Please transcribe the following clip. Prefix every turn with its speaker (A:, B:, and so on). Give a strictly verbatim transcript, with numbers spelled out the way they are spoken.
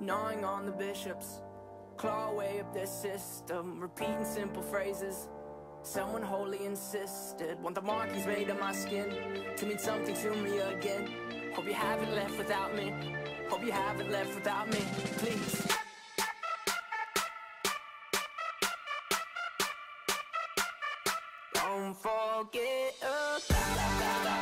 A: gnawing on the bishops, claw away up their system, repeating simple phrases. Someone wholly insisted, want the markings made on my skin to mean something to me again. Hope you haven't left without me. Hope you haven't left without me, please. Don't forget about